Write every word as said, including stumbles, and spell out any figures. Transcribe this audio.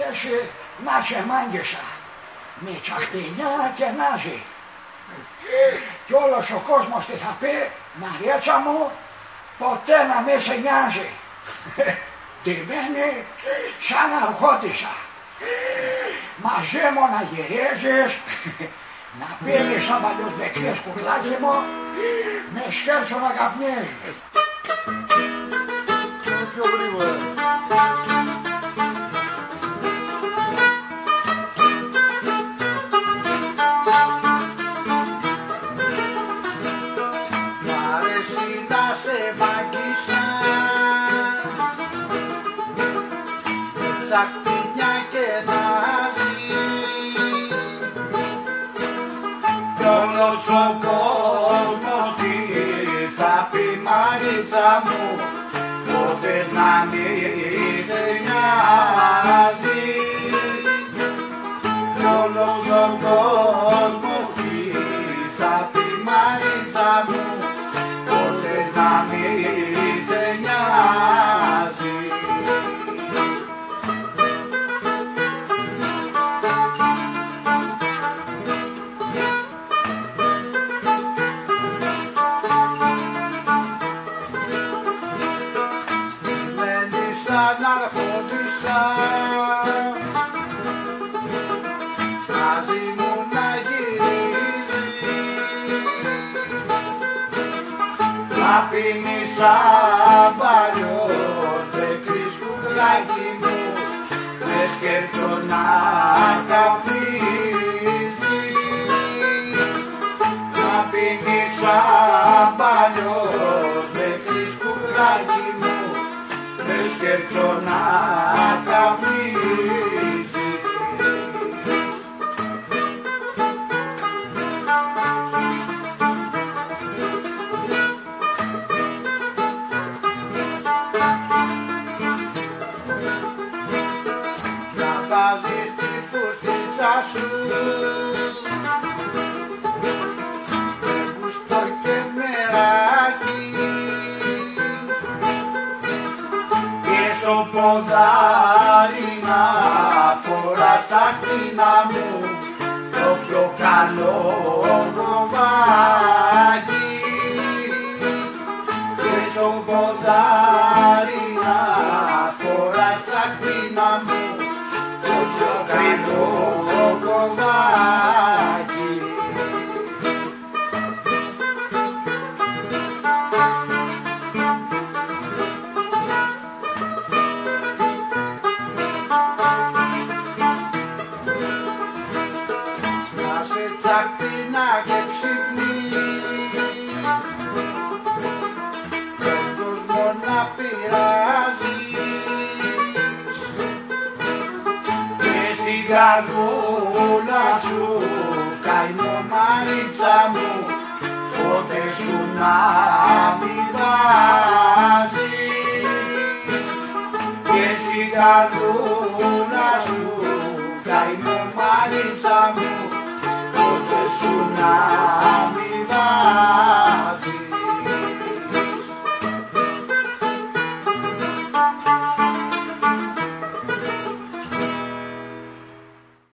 εσύ να σε μάγγισα με τσαχπινιά και νάζι. Κι όλος ο κόσμος τι θα πει, Μαριέτσα μου, ποτέ να μη σε νοιάζει. Ντυμένη σαν αργότησα, μαζί μου να γυρίζεις, να πίνεις σαν παλιούς δεκλείς κουκλάκι μου, με σκέρτσο να καπνίζεις. Πιο γρήγορα. Τσακπινιά και ναζί κι όλος ο κόσμος τι θα πει Μαρίτσα μου, ποτέ να μη σε νοιάζει. Κι όλος ο κόσμος τι θα πει Μαρίτσα μου, ποτέ να μη σε νοιάζει. Αναρχόντισα μαζί μου να γυρίζει, να πίνει σαν παλιός δεκλείς κουκλάκι μου, με σκέρτσο να καπνίζει. Να πίνει σαν παλιός δεκλείς κουκλάκι μου, σκέρτσο να καπνίζει. Να βάζεις τη φουστίτσα σου με γουστό και μεράκι, στο ποδάρι να φοράς τα κτίνα μου το πιο καλό προβάκι, και στο ποδάρι να φοράς τα κτίνα μου το πιο καλό προβάκι. Τσακπινά και ξυπνή, τον κόσμο να πειράζεις, και στην καρδούλα σου καημό Μαρίτσα μου, πότε σου να